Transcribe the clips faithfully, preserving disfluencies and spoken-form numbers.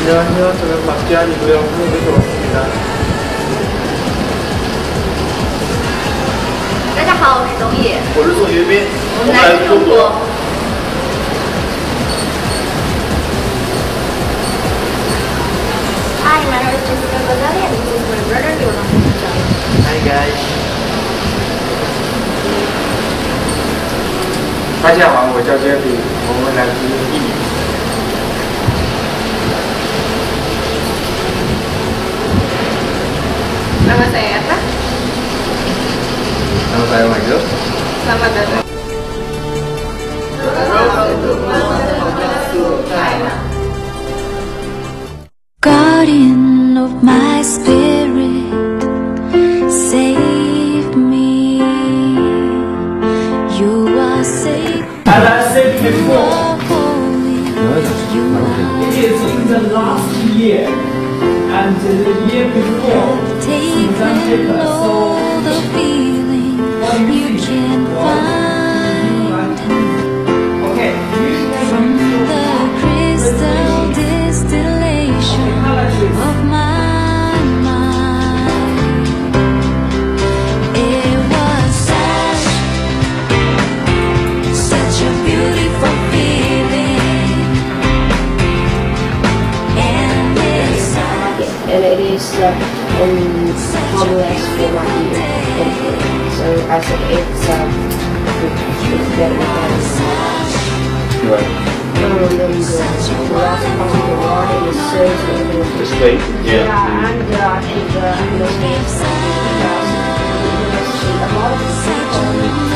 안녕하세요. 저는 막지안이고요. 한국에서 왔습니다. 大家好，我是董野。 我是宋学斌， 我们来自中国。Hi, my name is Jessica Gonzalez and this is my brother Leura. Hi guys. 大家好，我叫 Jeffy， 我们来自印尼。 Nama saya Erna. Nama saya Michael. Selamat datang. Guardian of my spirit, save me. You are safe. As I said before, it is in the last year and the year before. Taken all the feeling you can find from the crystal distillation of my mind. It was such, such a beautiful feeling, and it's and it is uh, um, harmless for my ear. So I said it's uh, it's better than Right. um, than the, the last part of the water is so good. It's great. Yeah. Yeah, and uh, I think uh, you know, because you see a lot of people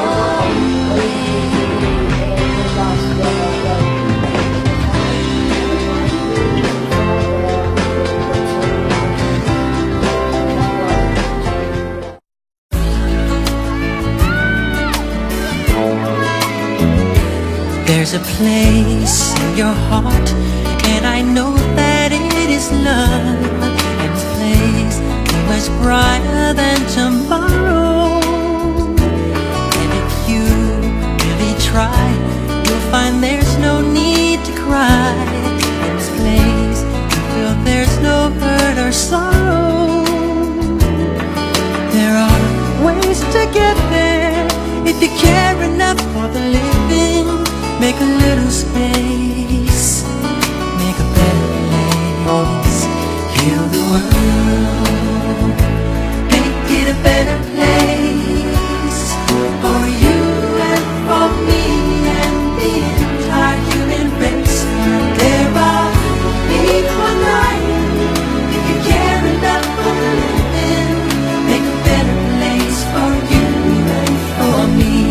There's a place in your heart, and I know that it is love. And this place is much brighter than tomorrow. And if you really try, you'll find there's no need to cry. In this place, you feel there's no hurt or sorrow. There are ways to get there if you care enough for the living. Make a little space, make a better place, heal the world, make it a better place for you and for me and the entire human race. There are people dying, if you care enough for the living, make a better place for you and for me.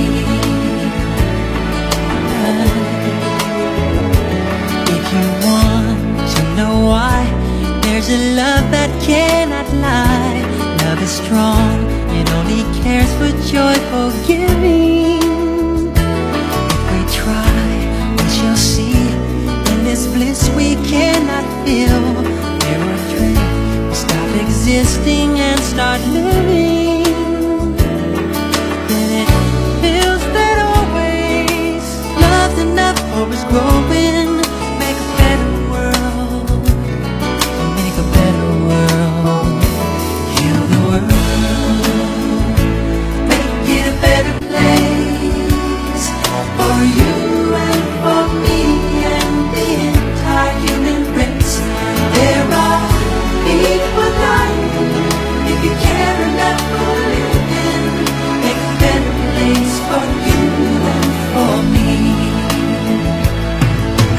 If you want to know why, there's a love that cannot lie. Love is strong, it only cares for joyful giving. If we try, we shall see. In this bliss we cannot feel. There are dreams, we stop existing and start living. Then it feels that always love's enough for us growing. Make a better world, make a better world, heal the world, make it a better place for you and for me and the entire human race. There are people dying, if you care enough for living, make a better place for you and for me.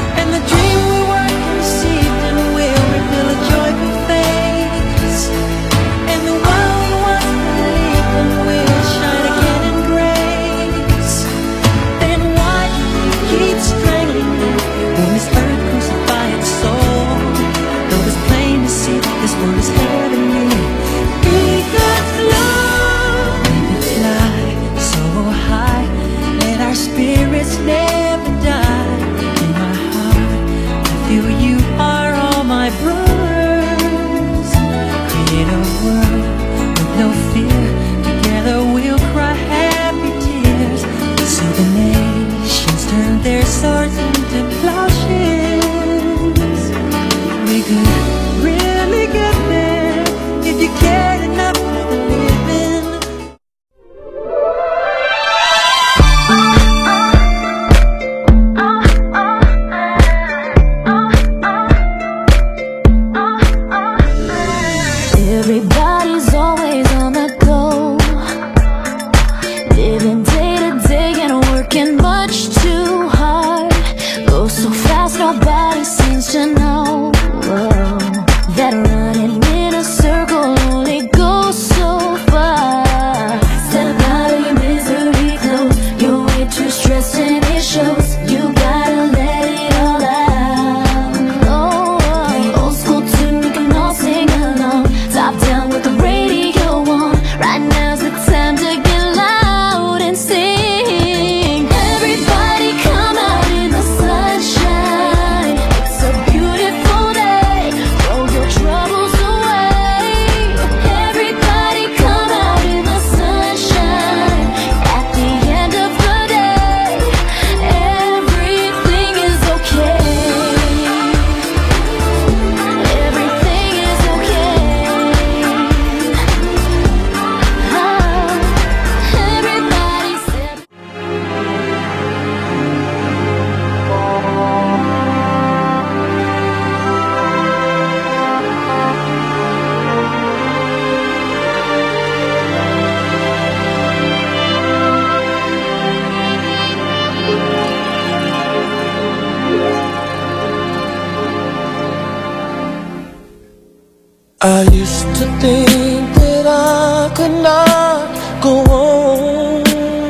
I used to think that I could not go on,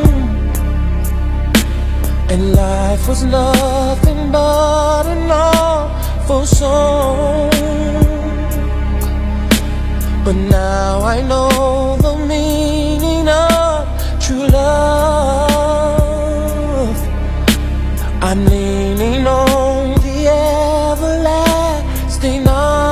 and life was nothing but an awful song. But now I know the meaning of true love. I'm leaning on the everlasting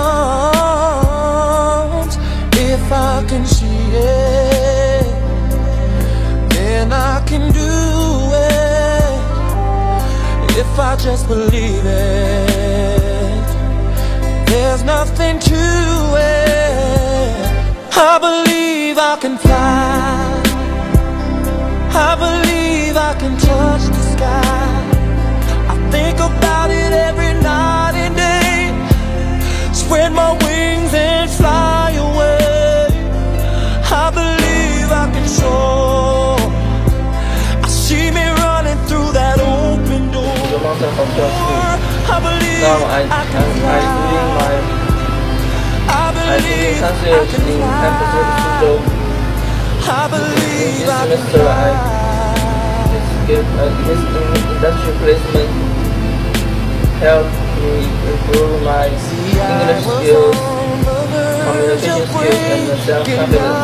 arms. If I can see it, then I can do it. If I just believe it, there's nothing to it. I believe I can fly. I believe I can touch the sky. I think about it every night and day. Spread my wings and fly away. I believe I can soar. I see me running through that open door. I believe Now I, I can I'm, fly. I'm doing my I I'm doing believe I concierge can in fly. Campus Studio. I believe This I can semester I fly. get uh, this industry placement helped me improve my English skills, communication skills, and self-confidence.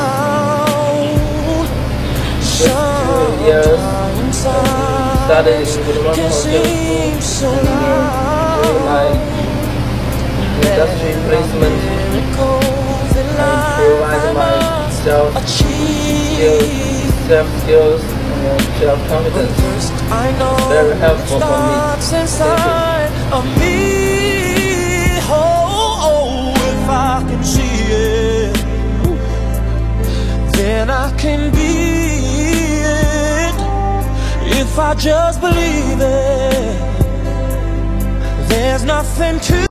With two years um, studying in Blue Mountains Scenic Area during my industry placement, I provide myself skills, self skills, and self confidence. Very helpful for me. Thank you. If I can see it, then I can be it. If I just believe it, there's nothing to